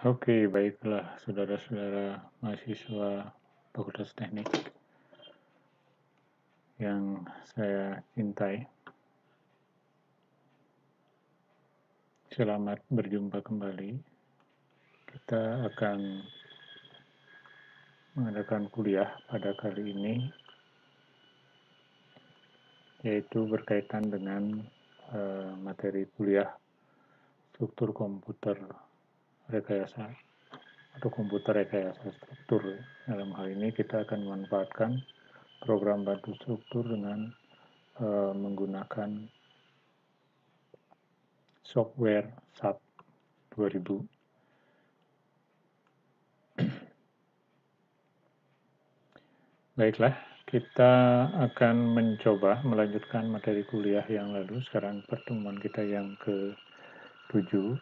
Oke, baiklah saudara-saudara mahasiswa Fakultas Teknik yang saya cintai. Selamat berjumpa kembali. Kita akan mengadakan kuliah pada kali ini, yaitu berkaitan dengan materi kuliah struktur komputer rekayasa atau komputer rekayasa struktur. Dalam hal ini kita akan memanfaatkan program bantu struktur dengan menggunakan software SAP 2000. Baiklah, kita akan mencoba melanjutkan materi kuliah yang lalu. Sekarang pertemuan kita yang ke-7,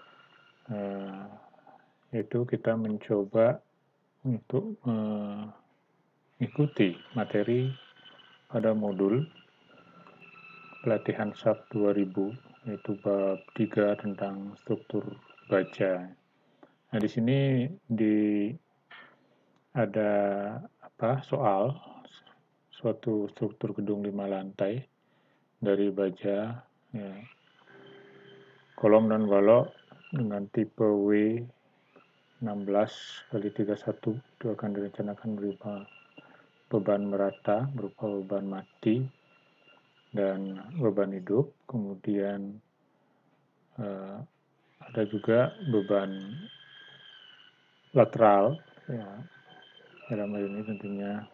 yaitu kita mencoba untuk mengikuti materi pada modul pelatihan SAP 2000, yaitu bab 3 tentang struktur baja. Nah, di sini ada soal suatu struktur gedung 5 lantai dari baja, ya, kolom dan balok dengan tipe W16x31 itu akan direncanakan berupa beban merata, berupa beban mati dan beban hidup. Kemudian ada juga beban lateral, ya, dalam hal ini tentunya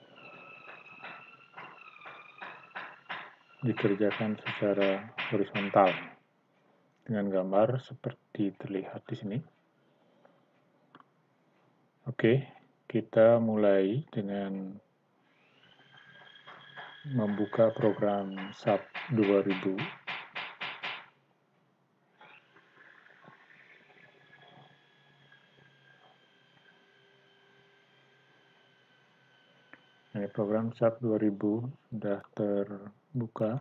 dikerjakan secara horizontal dengan gambar seperti terlihat di sini. Oke, kita mulai dengan membuka program SAP 2000. Ini program SAP 2000 sudah terbuka.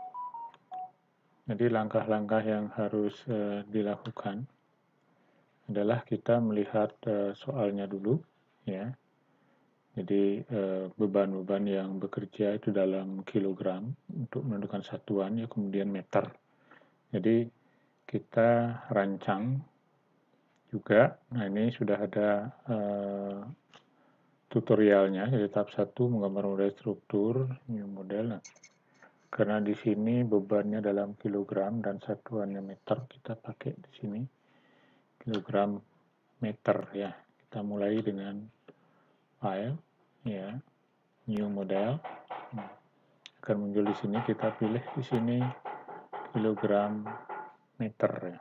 Jadi langkah-langkah yang harus dilakukan adalah kita melihat soalnya dulu, ya. Jadi beban-beban yang bekerja itu dalam kilogram untuk menentukan satuan, ya, kemudian meter. Jadi kita rancang juga. Nah, ini sudah ada tutorialnya. Jadi tahap 1 menggambar model struktur, new model. Nah, karena di sini bebannya dalam kilogram dan satuannya meter, kita pakai di sini kilogram meter, ya. Kita mulai dengan file, ya, new model. Akan muncul di sini, kita pilih di sini kilogram meter, ya.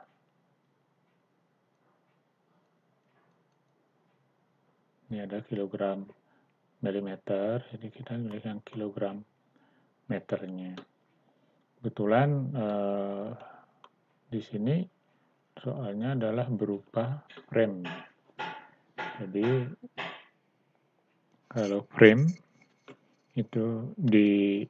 Ini ada kilogram milimeter, jadi kita pilihkan kilogram meternya. Kebetulan di sini soalnya adalah berupa frame. Jadi kalau frame itu di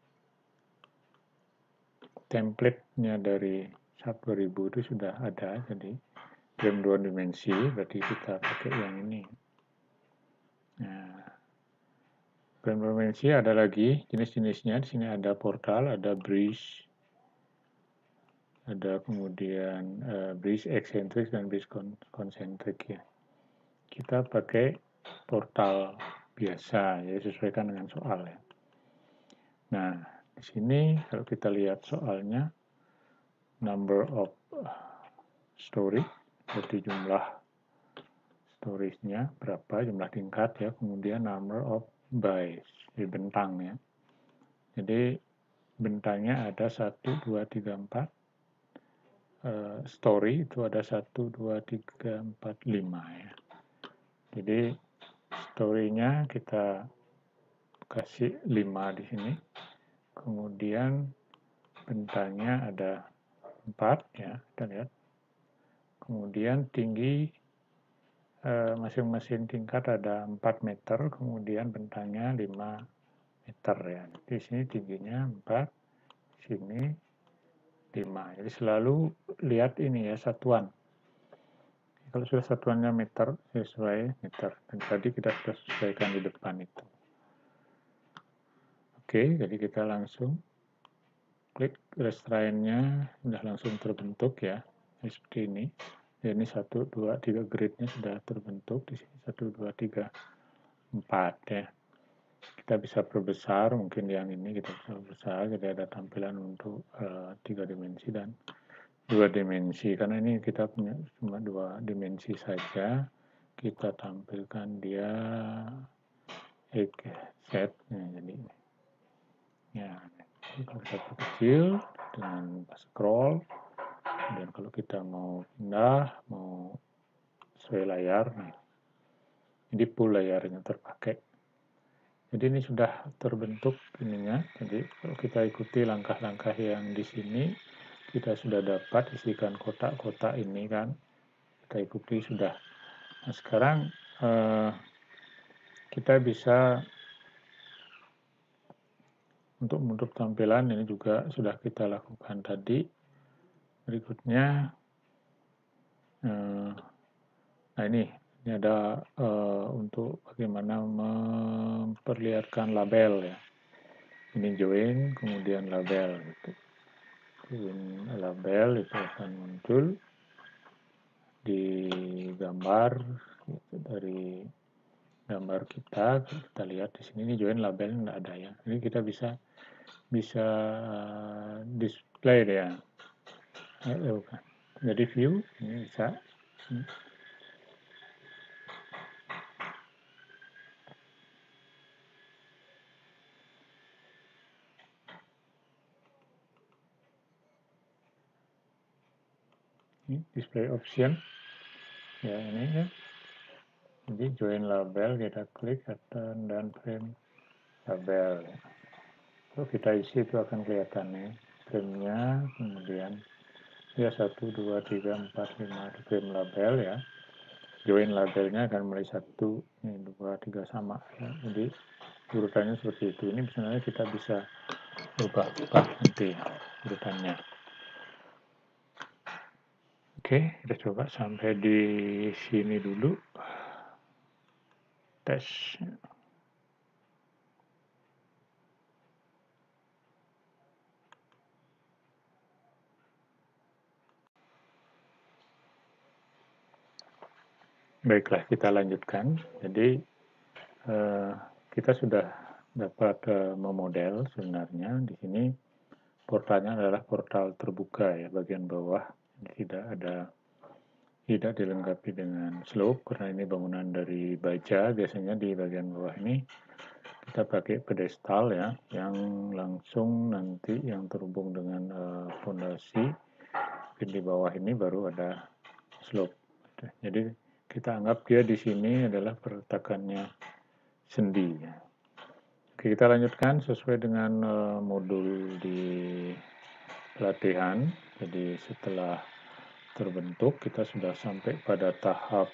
template-nya dari SAP 2000 itu sudah ada, jadi frame 2 dimensi, berarti kita pakai yang ini. Nah, frame 2 dimensi ada lagi jenis-jenisnya. Di sini ada portal, ada bridge, ada kemudian bridge eksentrik dan bridge konsentrik, ya. Kita pakai portal biasa, ya, sesuaikan dengan soal, ya. Nah, di sini kalau kita lihat soalnya, number of story, berarti jumlah storage-nya berapa, jumlah tingkat, ya, kemudian number of bays, di bentang, ya. Jadi bentangnya ada 1, 2, 3, 4. Story itu ada 1, 2, 3, 4, 5, ya. Jadi story-nya kita kasih 5 di sini. Kemudian bentangnya ada 4, ya, kita lihat. Kemudian tinggi masing-masing tingkat ada 4 meter, kemudian bentangnya 5 meter, ya. Di sini tingginya 4, di sini 5. Jadi selalu lihat ini, ya, satuan. Kalau sudah satuannya meter, sesuai meter. Dan tadi kita sudah sesuaikan di depan itu. Oke, jadi kita langsung klik restrainnya, sudah langsung terbentuk ya. Seperti ini. Ya, ini 1, 2, 3 grid-nya sudah terbentuk. Di sini 1, 2, 3, 4 ya. Kita bisa perbesar, mungkin yang ini kita bisa perbesar, jadi ada tampilan untuk 3 dimensi dan 2 dimensi. Karena ini kita punya cuma 2 dimensi saja, kita tampilkan dia set. Nah, jadi ya, kalau kita kecil dengan scroll, dan kalau kita mau pindah, mau sesuai layar, nah, ini full layarnya terpakai. Jadi ini sudah terbentuk ininya. Jadi kalau kita ikuti langkah-langkah yang di sini, kita sudah dapat isikan kotak-kotak ini kan. Kita ikuti sudah. Nah, sekarang kita bisa untuk menutup tampilan ini juga sudah kita lakukan tadi. Berikutnya, nah ini ada untuk bagaimana memperlihatkan label ya. Ini join, kemudian label gitu. Join label itu akan muncul di gambar gitu, dari gambar kita lihat di sini. Ini join label nggak ada ya. Ini kita bisa display ya. Jadi view ini bisa. Ini display option ya, ini ya. Jadi join label kita klik dan frame label. Kalau kita isi itu akan kelihatan nih frame-nya, kemudian ya 1, 2, 3, 4, 5 di frame label ya. Join labelnya akan mulai 1, 2, 3 sama ya. Jadi urutannya seperti itu. Ini sebenarnya kita bisa ubah nanti urutannya. Oke, kita coba sampai di sini dulu. Tes. Baiklah, kita lanjutkan. Jadi kita sudah dapat memodel sebenarnya. Di sini portalnya adalah portal terbuka ya, bagian bawah. Tidak dilengkapi dengan slope karena ini bangunan dari baja. Biasanya di bagian bawah ini kita pakai pedestal ya, yang langsung nanti yang terhubung dengan fondasi. Di bawah ini baru ada slope. Jadi kita anggap dia di sini adalah perletakannya sendi. Oke, kita lanjutkan sesuai dengan modul di pelatihan. Jadi setelah terbentuk, kita sudah sampai pada tahap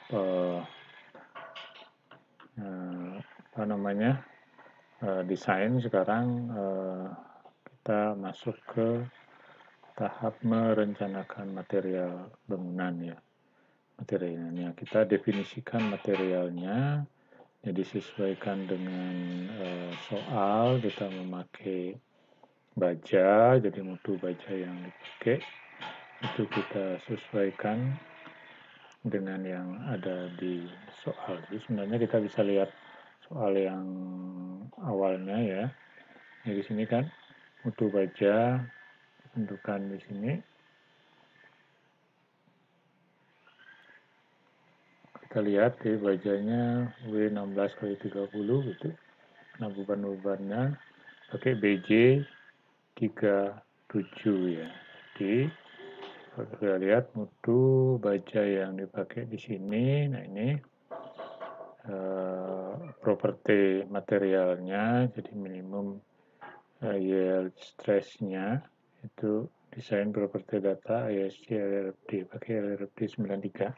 desain. Sekarang kita masuk ke tahap merencanakan material bangunan ya. Materialnya kita definisikan materialnya. Jadi sesuaikan dengan soal, kita memakai baja, jadi mutu baja yang dipakai itu kita sesuaikan dengan yang ada di soal. Jadi sebenarnya kita bisa lihat soal yang awalnya ya. Nah, di sini kan mutu baja tentukan di sini. Kita lihat di bajanya W16x30 gitu. Nah, beban-bebannya pakai BJ 37 ya. Jadi kalau kita lihat mutu baja yang dipakai di sini, nah ini properti materialnya, jadi minimum yield stress-nya itu desain properti data ISC LRFD, pakai LRFD 93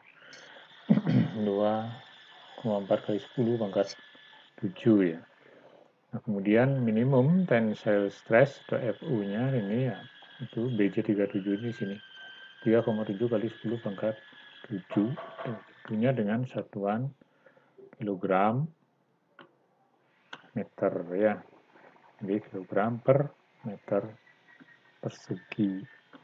2,4x10 pangkat 7 ya. Nah, kemudian minimum tensile stress atau FU-nya ini ya, itu BJ37 di sini 3,7 kali 10 pangkat tentunya dengan satuan kilogram meter ya. Jadi kilogram per meter persegi.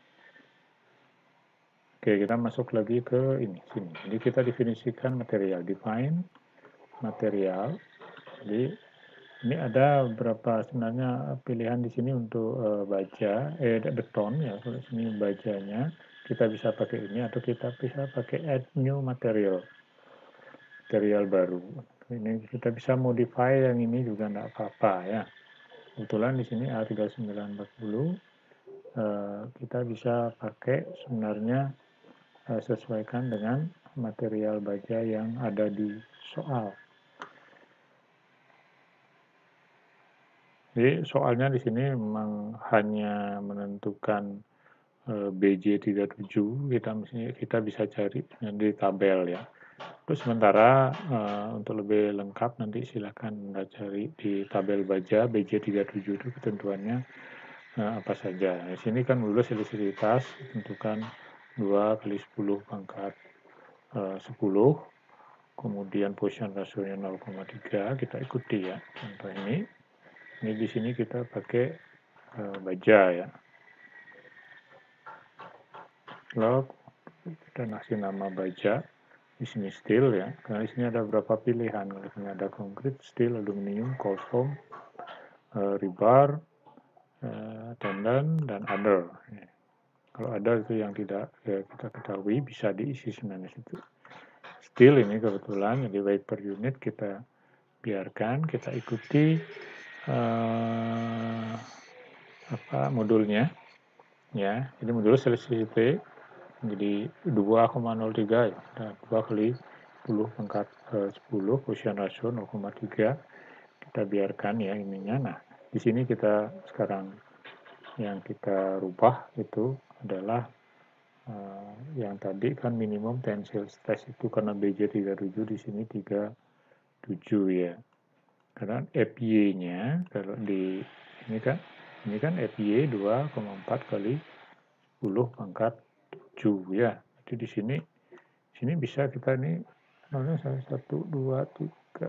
Oke, kita masuk lagi ke sini. Jadi kita definisikan material, define material. Jadi ini ada beberapa sebenarnya pilihan di sini untuk baja, beton ya. Kalau sini bajanya kita bisa pakai ini atau kita bisa pakai add new material baru. Ini kita bisa modify yang ini juga enggak apa-apa ya. Kebetulan di sini A3940 kita bisa pakai sebenarnya sesuaikan dengan material baja yang ada di soal. Jadi soalnya di sini memang hanya menentukan BJ37, kita bisa cari di tabel ya. Terus sementara untuk lebih lengkap nanti silakan Anda cari di tabel baja BJ37 itu ketentuannya apa saja. Di sini kan dulu selisivitas tentukan 2 kali 10 pangkat 10, kemudian Poisson rasionya 0,3, kita ikuti ya. Contoh ini di sini kita pakai baja ya. Lalu kita kasih nama baja, di sini steel ya, karena di sini ada beberapa pilihan. Di sini ada konkrit, steel, aluminium, cold foam, rebar, tendon, dan other. Kalau ada itu yang tidak kita ketahui bisa diisi sebenarnya situ. Steel ini kebetulan jadi weight per unit kita biarkan, kita ikuti modulnya ya. Jadi modul selesai jadi 2,03 ya. 2 kali 10 pangkat 10 Poisson ratio 0,3 kita biarkan ya ininya. Nah, di sini kita sekarang yang kita rubah itu adalah yang tadi kan minimum tensile stress itu karena BJ37 di sini 37 ya. Karena FY-nya kalau di ini kan FY 2,4 kali 10 pangkat 7 ya. Jadi di sini bisa kita ini 1 2 3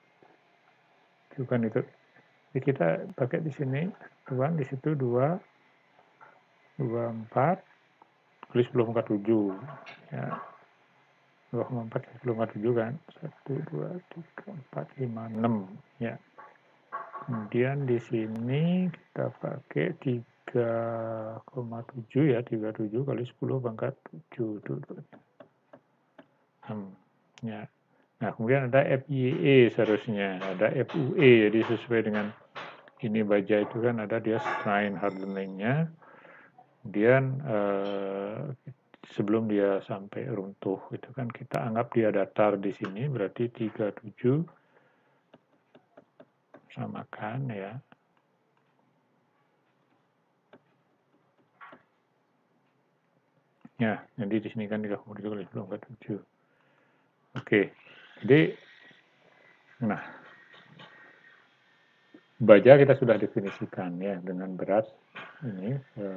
4 kan itu. Jadi kita pakai di sini tuan di situ 2 4 kali 10 pangkat 7 ya. 2,4 kali 10 pangkat 7 kan. 1 2 3 4 5 6 ya. Kemudian di sini kita pakai 3,7 ya, 37 kali 10 pangkat 7 ya. Nah, kemudian ada FYE seharusnya, ada FUE, jadi sesuai dengan ini baja itu kan ada dia strain hardening-nya. Kemudian sebelum dia sampai runtuh itu kan kita anggap dia datar di sini, berarti 37 samakan ya. Ya, jadi di sini kan 37 kali 10 pangkat 7. Oke, jadi nah baja kita sudah definisikan ya dengan berat ini.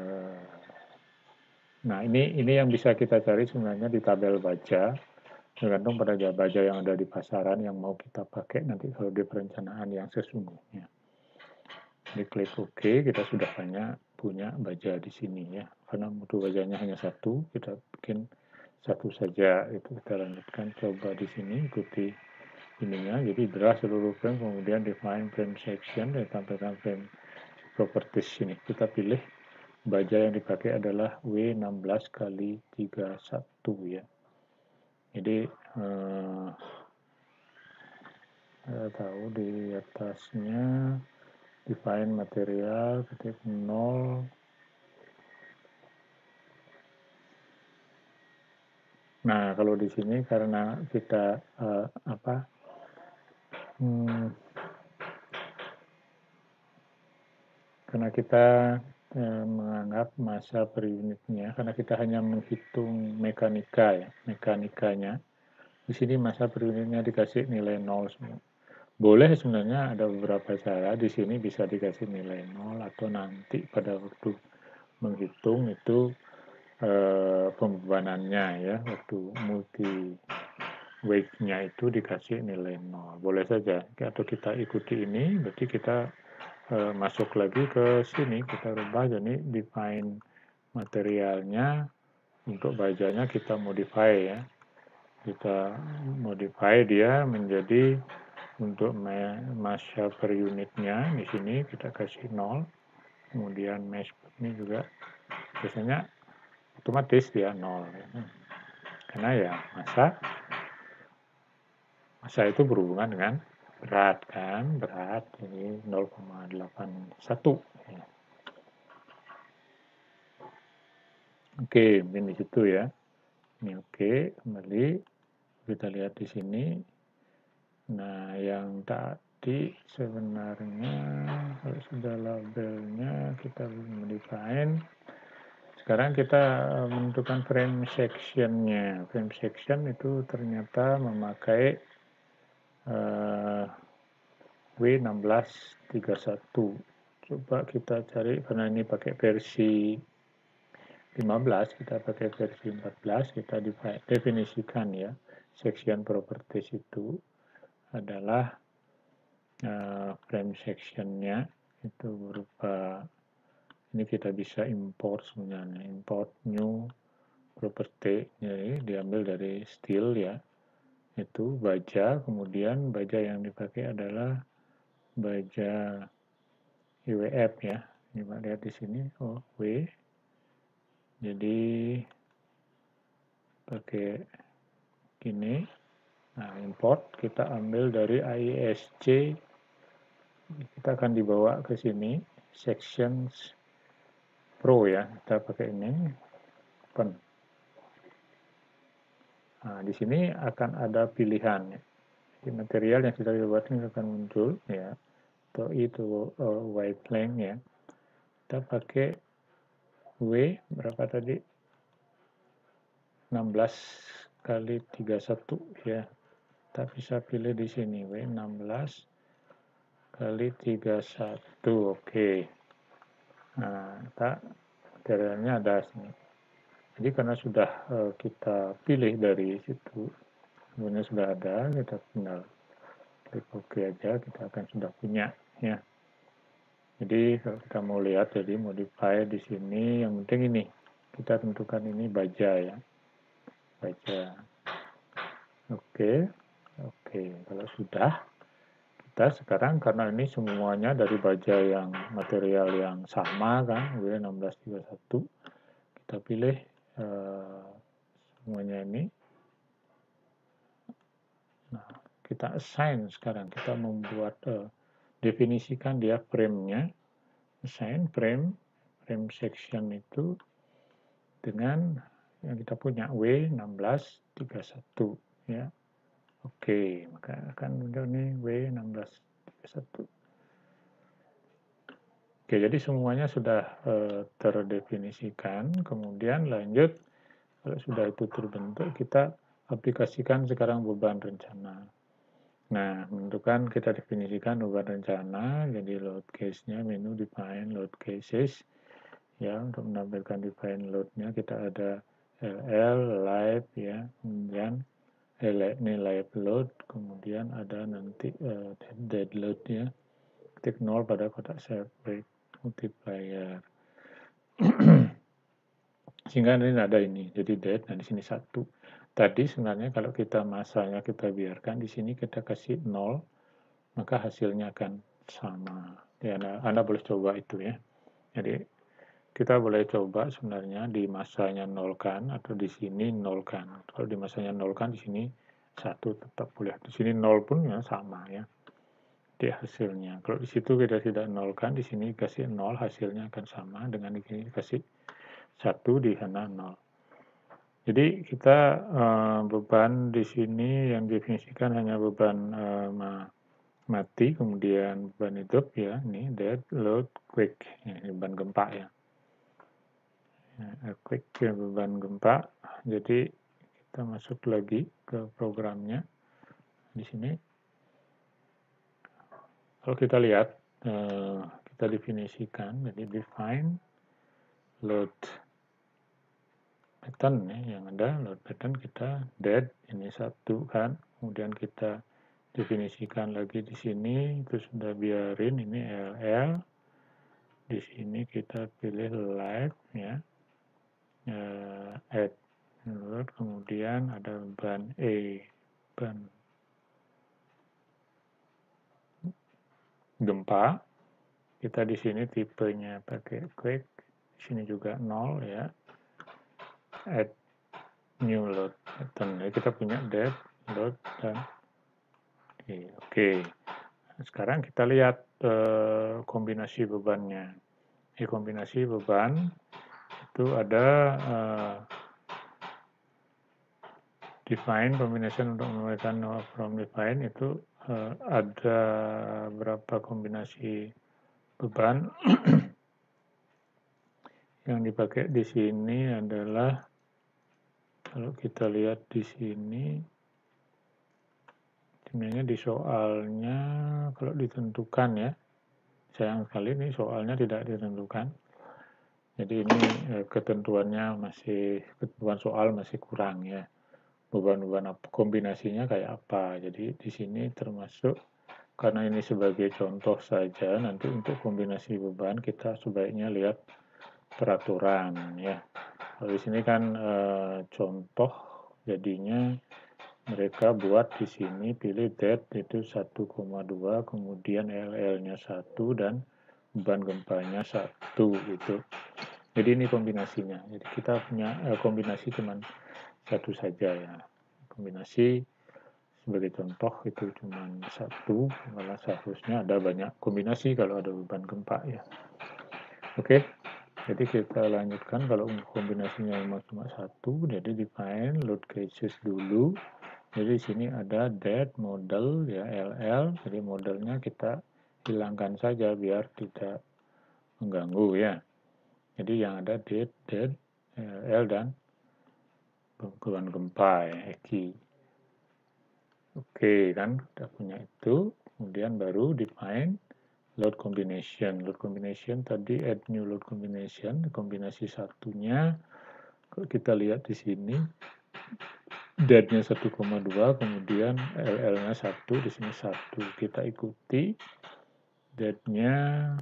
Nah ini yang bisa kita cari sebenarnya di tabel baja, tergantung pada baja yang ada di pasaran yang mau kita pakai nanti kalau di perencanaan yang sesungguhnya. Jadi klik OK, kita sudah punya baja di sini ya. Karena mutu bajanya hanya satu, kita bikin satu saja. Itu kita lanjutkan coba di sini, ikuti ininya. Jadi draw seluruh frame, kemudian define frame section, dan tampilkan frame properties ini. Kita pilih baja yang dipakai adalah W16 kali 31 ya. Jadi kita tahu di atasnya define material ketik 0. Nah, kalau di sini karena kita karena kita menganggap massa per unitnya, karena kita hanya menghitung mekanikanya. Di sini massa per unitnya dikasih nilai 0 semua. Boleh sebenarnya ada beberapa cara, di sini bisa dikasih nilai 0 atau nanti pada waktu menghitung itu pembebanannya ya, waktu multi weight-nya itu dikasih nilai 0. Boleh saja, atau kita ikuti ini, berarti kita masuk lagi ke sini, kita rubah, jadi define materialnya, untuk bajanya kita modify ya. Kita modify dia menjadi untuk massa per unitnya, di sini kita kasih 0, kemudian mass ini juga biasanya otomatis dia 0. Ya. Karena ya massa itu berhubungan dengan berat kan, berat jadi 0,81 ya. Oke, mungkin di situ ya. Ini oke, kembali kita lihat di sini. Nah, yang tadi sebenarnya kalau sudah labelnya kita modify. Sekarang kita menentukan frame section-nya. Frame section itu ternyata memakai W1631. Coba kita cari, karena ini pakai versi 15, kita pakai versi 14, kita definisikan ya. Section properties itu adalah frame section-nya itu berupa, ini kita bisa import sebenarnya, import new property, jadi diambil dari steel ya, itu baja, kemudian baja yang dipakai adalah baja IWF ya, ini Pak lihat di sini, W, jadi pakai gini, nah import kita ambil dari ISC, kita akan dibawa ke sini, sections pro ya, kita pakai ini, open. Nah, di sini akan ada pilihan. Di material yang sudah dibuat ini akan muncul ya. Atau itu white length ya. Kita pakai W berapa tadi? 16 kali 31 ya. Kita bisa pilih di sini W 16 kali 31. Oke. Nah, materialnya ada sini. Jadi karena sudah kita pilih dari situ, sebenarnya sudah ada, kita tinggal klik OK aja, kita akan sudah punya ya. Jadi kalau kita mau lihat, jadi modify di sini, yang penting ini kita tentukan ini baja ya, baja. Oke, kalau sudah, kita sekarang karena ini semuanya dari baja yang material yang sama kan, W1631, kita pilih semuanya ini. Nah, kita assign sekarang, kita membuat definisikan dia frame-nya, assign frame section itu dengan yang kita punya W1631 ya. Oke, maka akan muncul nih W1631. Oke, jadi semuanya sudah terdefinisikan, kemudian lanjut, kalau sudah itu terbentuk, kita aplikasikan sekarang beban rencana. Nah, menentukan, kita definisikan beban rencana, jadi load case-nya, menu define load cases, ya, untuk menampilkan define load-nya, kita ada LL, live, ya, kemudian ini live load, kemudian ada nanti dead load, ya, ketik 0 pada kotak separate multiplier. Sehingga ini ada ini, jadi dead, nah di sini 1. Tadi sebenarnya kalau kita masanya kita biarkan, di sini kita kasih 0, maka hasilnya akan sama. Ya, Anda boleh coba itu ya. Jadi kita boleh coba sebenarnya di masanya 0 kan, atau di sini 0 kan. Kalau di masanya 0 kan, di sini 1 tetap boleh. Di sini 0 pun ya sama ya. Di hasilnya. Kalau di situ kita tidak 0 kan, di sini kasih 0, hasilnya akan sama dengan di sini kasih 1, di sana 0. Jadi kita beban di sini yang definisikan hanya beban mati, kemudian beban hidup ya, ini dead, load, quick, ya, beban gempa ya. Quick ya, beban gempa. Jadi kita masuk lagi ke programnya di sini. Kalau kita lihat, kita definisikan, jadi define load pattern ya, yang ada load pattern kita dead ini 1 kan, kemudian kita definisikan lagi di sini, itu sudah biarin ini LL, di sini kita pilih live ya, add load, kemudian ada ban ban gempa, kita di sini tipenya pakai quick, di sini juga 0 ya, add new load pattern. Jadi kita punya dead, load, dan oke. Sekarang kita lihat kombinasi bebannya. Kombinasi beban itu ada define combination untuk menambahkan from define itu ada berapa kombinasi beban. Yang dipakai di sini adalah, kalau kita lihat di sini, sebenarnya di soalnya kalau ditentukan ya, sayang sekali ini soalnya tidak ditentukan. Jadi ini ketentuan soal masih kurang ya. Beban-beban kombinasinya kayak apa. Jadi di sini termasuk, karena ini sebagai contoh saja, nanti untuk kombinasi beban kita sebaiknya lihat peraturan ya. Kalau di sini kan contoh, jadinya mereka buat di sini pilih dead itu 1,2, kemudian LL-nya 1 dan beban gempanya 1 gitu. Jadi ini kombinasinya. Jadi kita punya kombinasi cuma 1 saja ya. Kombinasi sebagai contoh itu cuma 1, malah seharusnya ada banyak kombinasi kalau ada beban gempa ya. Oke. Jadi kita lanjutkan, kalau kombinasinya memang cuma 1, jadi define load cases dulu. Jadi di sini ada dead model ya, LL, jadi modelnya kita hilangkan saja biar tidak mengganggu ya. Jadi yang ada dead, LL, dan beban gempa ya, EKI. Oke kan, kita punya itu, kemudian baru define load combination. Load combination tadi add new load combination, kombinasi satunya. Kalau kita lihat di sini, dead-nya 1,2, kemudian LL-nya 1, di sini 1. Kita ikuti dead-nya,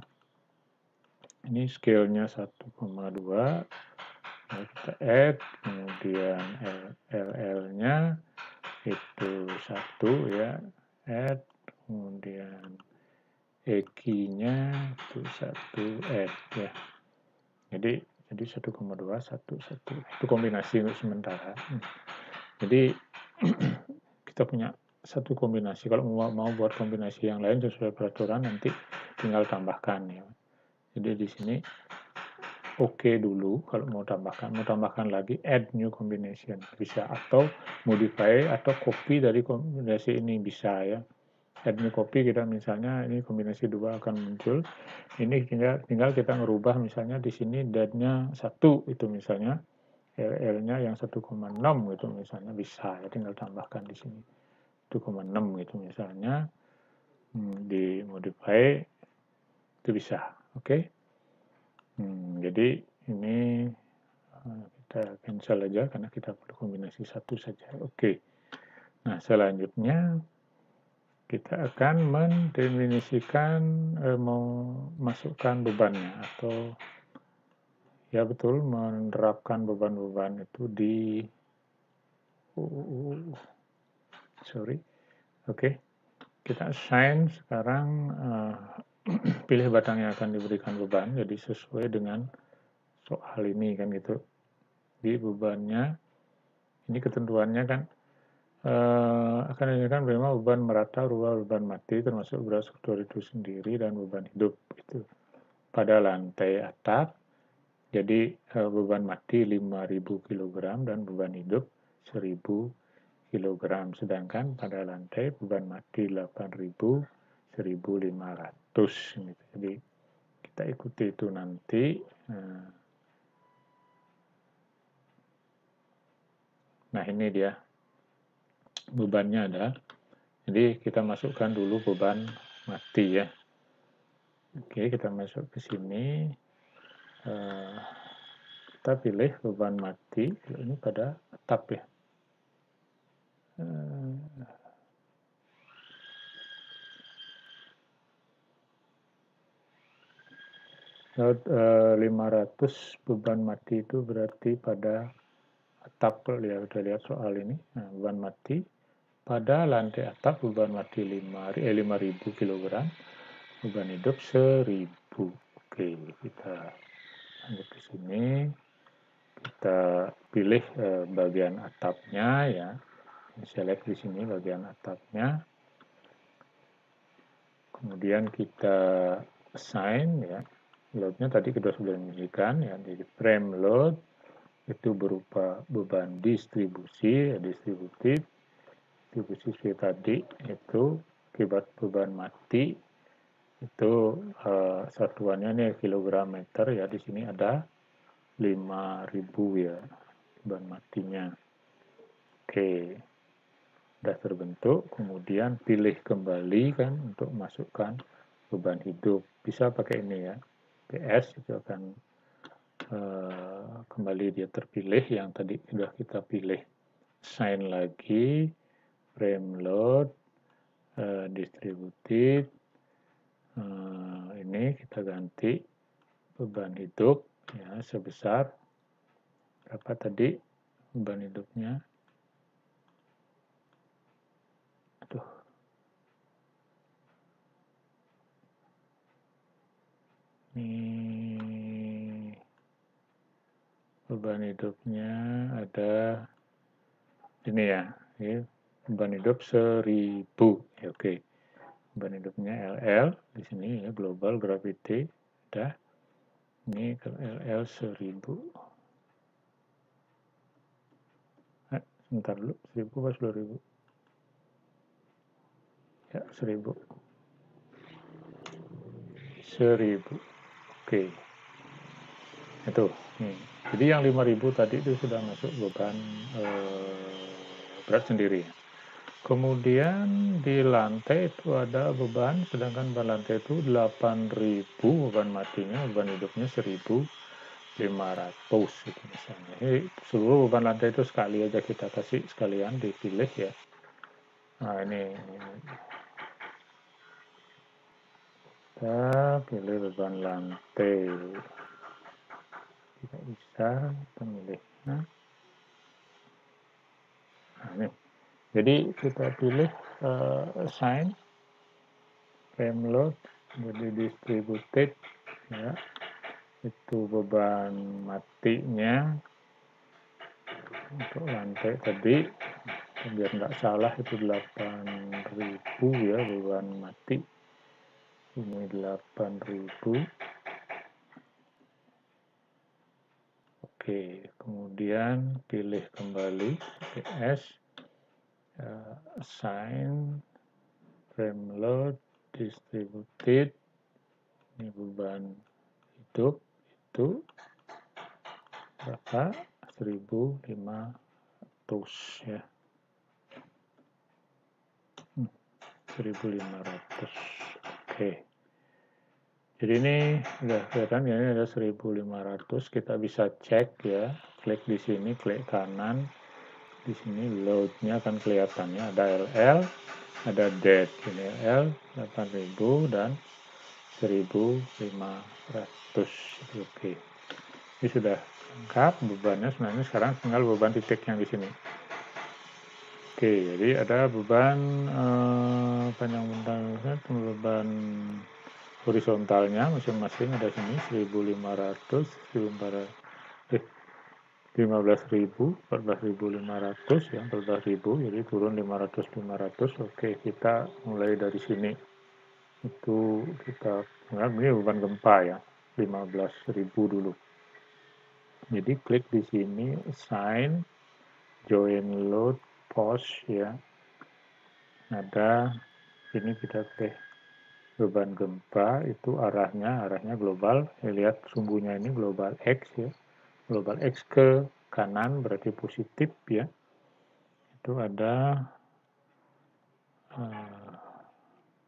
ini scale-nya 1,2. Kita add, kemudian LL-nya itu 1 ya, add, kemudian EQ-nya itu 1 add ya. Jadi 1,2 1 1 itu kombinasi untuk sementara. Jadi kita punya satu kombinasi. Kalau mau buat kombinasi yang lain sesuai peraturan nanti tinggal tambahkan ya. Jadi di sini oke dulu kalau mau tambahkan lagi add new combination bisa, atau modify atau copy dari kombinasi ini bisa ya. Add new copy, kita misalnya ini kombinasi 2 akan muncul, ini tinggal kita ngerubah, misalnya di sini dead-nya 1 itu misalnya, LL-nya yang 1,6 gitu misalnya, bisa ya, tinggal tambahkan di sini 1,6 gitu misalnya, di modify itu bisa. Oke. Jadi ini kita cancel aja karena kita perlu kombinasi 1 saja. Oke. Nah, selanjutnya kita akan mendefinisikan, memasukkan bebannya, atau ya betul, menerapkan beban-beban itu di kita assign sekarang, pilih batang yang akan diberikan beban, jadi sesuai dengan soal ini kan gitu. Di bebannya ini ketentuannya kan akan diberikan memang beban merata, rubah beban mati termasuk berat struktur itu sendiri dan beban hidup itu pada lantai atap. Jadi beban mati 5.000 kg dan beban hidup 1.000 kg, sedangkan pada lantai beban mati 8.000, 1.500 gitu. Jadi kita ikuti itu nanti. Nah ini dia bebannya ada. Jadi kita masukkan dulu beban mati ya. Oke, kita masuk ke sini. kita pilih beban mati, ini pada atap ya. Load 500 beban mati itu berarti pada atap, kalau udah lihat soal ini. Nah, beban mati pada lantai atap beban mati 5.000 kg, beban hidup 1.000. Oke, kita lanjut ke sini. Kita pilih bagian atapnya ya. Select di sini bagian atapnya. Kemudian kita assign ya. Loadnya tadi kita sudah menunjukkan ya, jadi frame load itu berupa beban distribusi, distribusi seperti tadi itu akibat beban mati itu satuannya nih kilogram meter ya, di sini ada 5.000 ya beban matinya. Oke, sudah terbentuk, kemudian pilih kembali kan untuk masukkan beban hidup, bisa pakai ini ya. PS itu akan kembali dia terpilih yang tadi sudah kita pilih. Assign lagi, frame load, distributed, ini kita ganti beban hidup ya sebesar berapa tadi beban hidupnya. Aduh. Ini beban hidupnya ada ini ya, beban hidup 1.000 ya, oke. Beban hidupnya LL di sini ya, global gravity udah. Ini ke LL 1.000. Sebentar dulu, 1.000 pas 2.000 ya, 1.000 oke. Itu nih. Jadi yang 5.000 tadi itu sudah masuk beban berat sendiri. Kemudian di lantai itu ada beban, sedangkan beban lantai itu 8.000 beban matinya, beban hidupnya 1.500 gitu misalnya. Ini seluruh beban lantai itu sekali aja kita kasih sekalian dipilih ya. Nah ini kita pilih beban lantai. Tidak bisa pemilihnya. Nah, ini. Jadi kita pilih assign frame load, jadi distributed ya. Itu beban matinya untuk lantai tadi, biar nggak salah itu 8.000 ya beban mati. Ini 8.000. Oke, kemudian pilih kembali PS, assign frame load distributed, ini beban hidup itu berapa? 1.500 ya. 1.500. Oke. Jadi ini udah kelihatan ya, ini ada 1.500. Kita bisa cek ya, klik di sini, klik kanan. Di sini load-nya akan kelihatannya ada LL, ada dead. Ini LL 8.000 dan 1.500. Oke. Ini sudah lengkap bebannya, sebenarnya sekarang tinggal beban titik yang di sini. Oke, jadi ada beban panjang bentangnya, beban horizontalnya masing-masing ada sini 1.500, 15.000, 14.500 ya, 14.000, jadi turun 500. Oke, kita mulai dari sini. Itu kita ini beban gempa ya, 15.000 dulu. Jadi klik di sini assign join load post ya. Ada ini kita pilih beban gempa itu arahnya global. Lihat sumbunya ini global X ya. Global X ke kanan berarti positif ya. Itu ada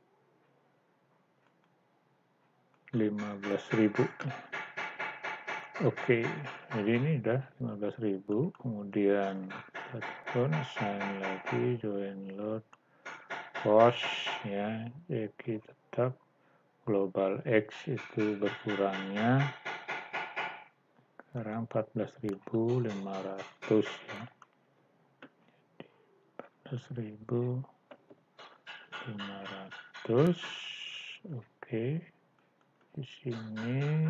15.000. Oke, jadi ini udah 15.000. Kemudian telepon, assign lagi, join load, post ya, jadi tetap global X itu berkurangnya sekarang 14.500 ya, 14.500. Oke, di sini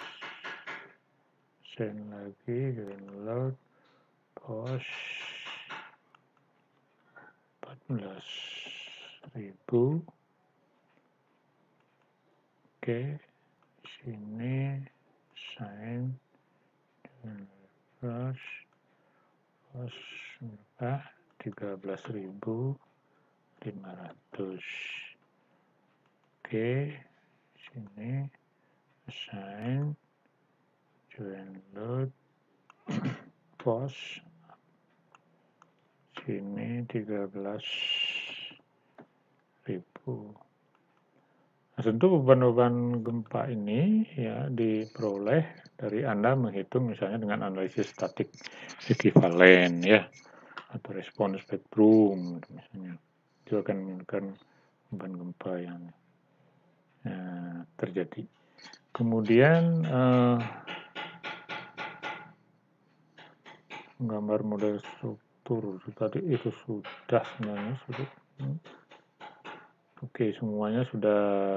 send lagi, join load, post 14.000. Oke, di sini sign refresh berapa? 13.500. Oke, sini assign join load post sini 13.000. Nah, tentu beban-beban gempa ini ya diperoleh dari Anda menghitung misalnya dengan analisis statik ekuivalen ya, atau respons spektrum misalnya. Itu akan menunjukkan beban gempa yang terjadi. Kemudian gambar model struktur tadi itu sudah sebenarnya sudah. Oke, semuanya sudah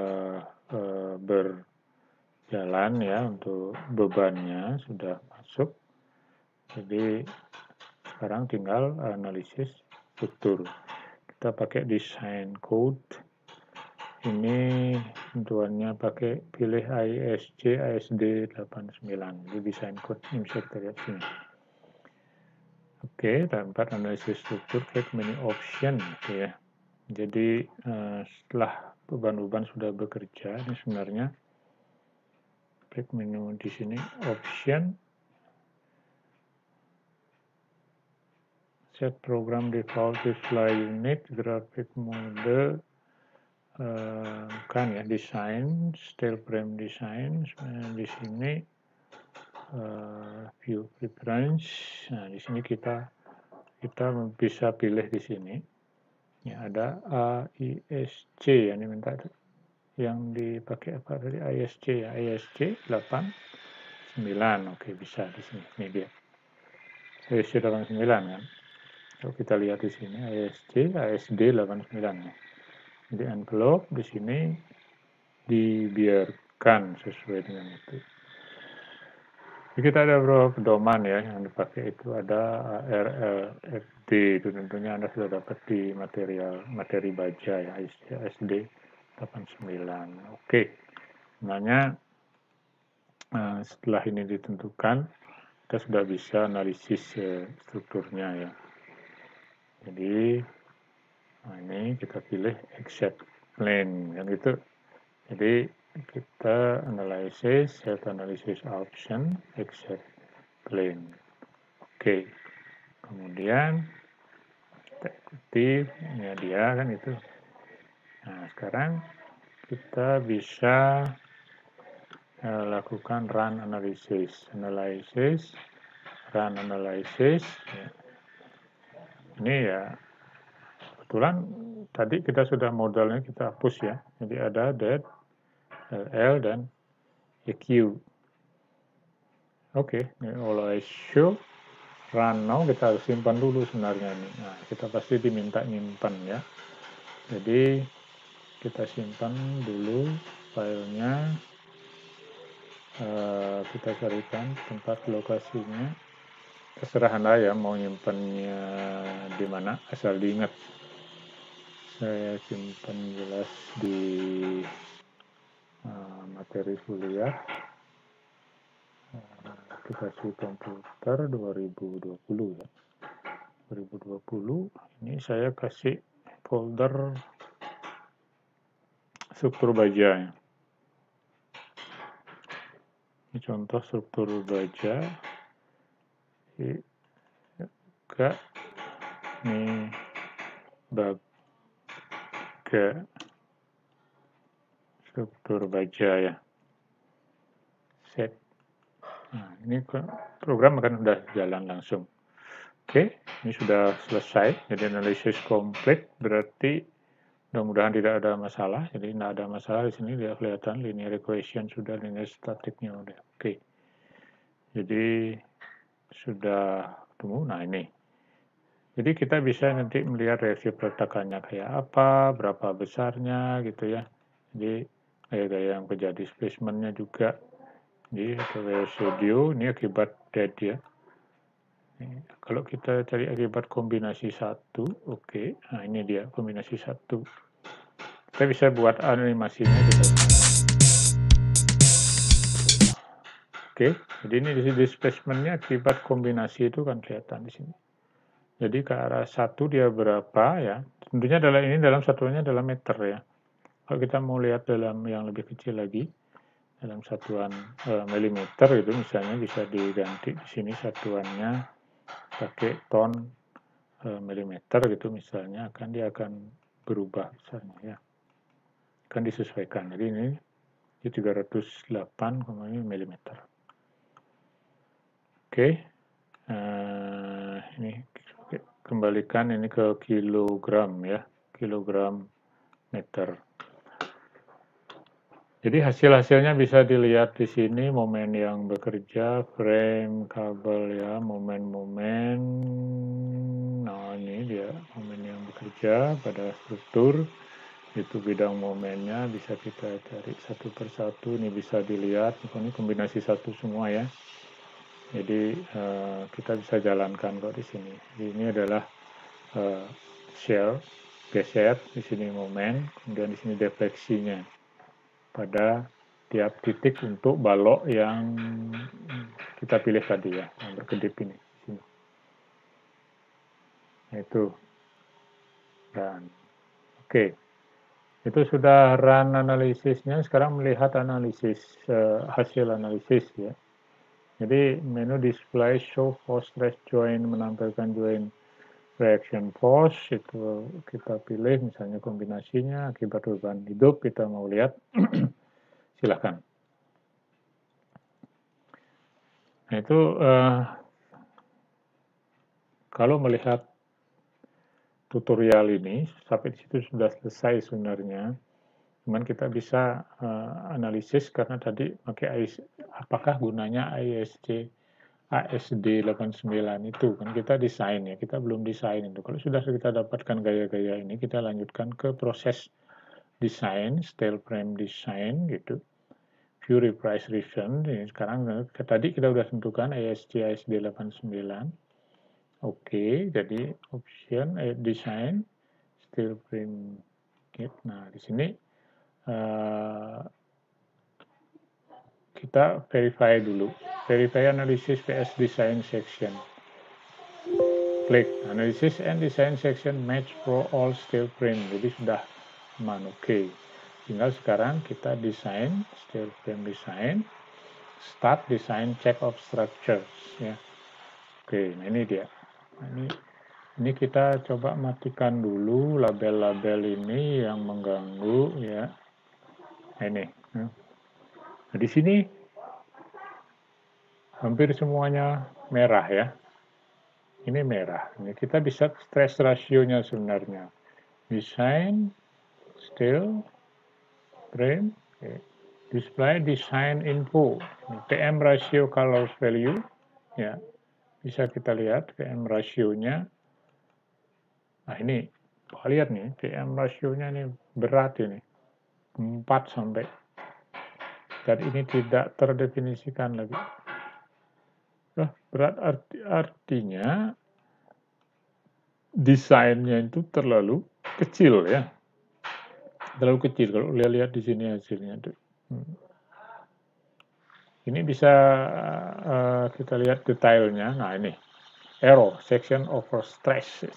berjalan ya, untuk bebannya sudah masuk. Jadi sekarang tinggal analisis struktur. Kita pakai design code. Ini tentuannya pakai pilih ISC ASD 89. Jadi design code ini bisa kita lihat sini. Oke, tempat analisis struktur, klik menu option gitu ya. Jadi setelah beban-beban sudah bekerja, ini sebenarnya klik menu di sini option, set program default display unit, graphic mode, kan ya, design, style frame design, di sini view preference. Nah, di sini kita bisa pilih di sini. Ya, ada AISC yang diminta, yang dipakai apa tadi, ISC ya, ISC 89. Oke, bisa di sini. Ini dia. ISC 89 kan. Kalau kita lihat di sini ISC ASD 89 ya. Jadi envelope di sini dibiarkan sesuai dengan itu. Jadi kita ada beberapa pedoman ya yang dipakai, itu ada RLFD, itu tentunya Anda sudah dapat di materi baja ya, SD 89. Oke, sebenarnya setelah ini ditentukan, kita sudah bisa analisis strukturnya ya. Jadi ini kita pilih accept plane yang itu. Jadi kita analisis, set analysis option, accept plane. Oke, kemudian kita ikuti, ya dia kan itu. Nah, sekarang kita bisa lakukan run analysis, run analysis. Ya. Ini ya, kebetulan tadi kita sudah modelnya kita hapus ya. Jadi ada that, LL, dan EQ. Oke, all I show run now, kita harus simpan dulu sebenarnya ini. Nah, kita pasti diminta nyimpan ya. Jadi kita simpan dulu filenya. Kita carikan tempat lokasinya. Terserah Anda ya mau nyimpannya di mana, asal diingat. Saya simpan jelas di materi kuliah aplikasi komputer 2020 ya. 2020 ini saya kasih folder struktur baja ya. Ini contoh struktur baja. Enggak, ini baga struktur baja ya. Set. Nah, ini program akan sudah jalan langsung. Oke, ini sudah selesai. Jadi analisis komplit, berarti mudah-mudahan tidak ada masalah. Jadi tidak ada masalah di sini, dia kelihatan linear equation sudah, linear statiknya udah. Oke, jadi sudah ketemu. Nah ini. Jadi kita bisa nanti melihat reaksi peletakannya kayak apa, berapa besarnya gitu ya. Jadi gaya-gaya yang terjadi displacementnya juga. Jadi residu ini akibat dead ya. Kalau kita cari akibat kombinasi satu, oke. Nah ini dia kombinasi satu. Kita bisa buat animasinya gitu. Oke, jadi ini displacementnya akibat kombinasi itu kan kelihatan di sini. Jadi ke arah satu dia berapa ya? Tentunya dalam satuannya adalah meter ya. Kalau kita mau lihat dalam yang lebih kecil lagi, dalam satuan milimeter itu misalnya bisa diganti di sini satuannya pakai ton milimeter gitu misalnya, dia akan berubah misalnya ya. Akan disesuaikan. Jadi ini 308 mm. Oke. Ini kembalikan ini ke kilogram ya, kilogram meter. Jadi hasil-hasilnya bisa dilihat di sini, momen yang bekerja, frame, kabel ya, momen-momen. Nah ini dia momen yang bekerja pada struktur. Itu bidang momennya bisa kita cari satu persatu. Ini bisa dilihat, ini kombinasi satu semua ya. Jadi kita bisa jalankan kok di sini. Jadi, ini adalah shell, geser, di sini momen, kemudian di sini defleksinya pada tiap titik untuk balok yang kita pilih tadi ya, yang berkedip ini. Itu. Dan oke. Itu sudah run analisisnya, sekarang melihat analisis, hasil analisis ya. Jadi menu display show force stress joint menampilkan joint reaction force, itu kita pilih misalnya kombinasinya akibat beban hidup, kita mau lihat silahkan. Nah itu kalau melihat tutorial ini sampai di situ sudah selesai sebenarnya. Cuman kita bisa analisis karena tadi pakai apakah gunanya ASD 89 itu kan kita desain ya, kita belum desain itu. Kalau sudah kita dapatkan gaya-gaya ini, kita lanjutkan ke proses desain, steel frame design gitu. View reprise revision. Sekarang tadi kita sudah tentukan ASD 89. Oke, jadi option design steel frame kit. Nah, di sini kita verify dulu. Verify analysis PS design section. Klik analysis and design section match for all steel frame. Jadi sudah aman. Oke. Tinggal sekarang kita desain steel frame design. Start design check of structures ya. Oke, nah ini dia. Nah, ini kita coba matikan dulu label-label ini yang mengganggu ya. Ini. Nah, di sini hampir semuanya merah ya. Ini merah. Ini kita bisa stress ratio-nya sebenarnya. Design, steel, frame, okay. Display design info. PM ratio colors value. Ya, bisa kita lihat PM ratio-nya. Nah ini, lihat nih, PM ratio-nya ini berat ini. 4 sampai. Dan ini tidak terdefinisikan lagi. Nah, berat artinya desainnya itu terlalu kecil ya. Terlalu kecil kalau lihat di sini hasilnya. Ini bisa kita lihat detailnya. Nah ini, error, section over stress.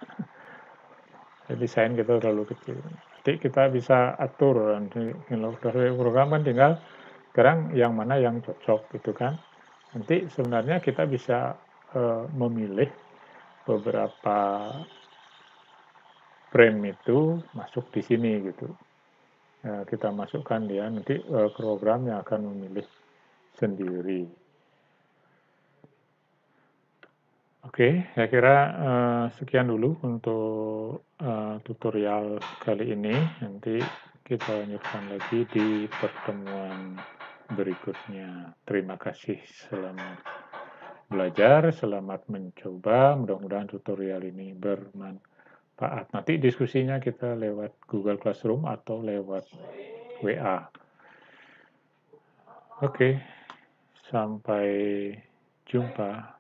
Desain kita terlalu kecil. Nanti kita bisa atur, dari program kan tinggal sekarang yang mana yang cocok gitu kan. Nanti sebenarnya kita bisa memilih beberapa frame itu masuk di sini gitu. Kita masukkan dia, nanti program yang akan memilih sendiri. Oke, saya kira sekian dulu untuk tutorial kali ini. Nanti kita lanjutkan lagi di pertemuan berikutnya. Terima kasih, selamat belajar, selamat mencoba. Mudah-mudahan tutorial ini bermanfaat. Nanti diskusinya kita lewat Google Classroom atau lewat WA. Oke, sampai jumpa.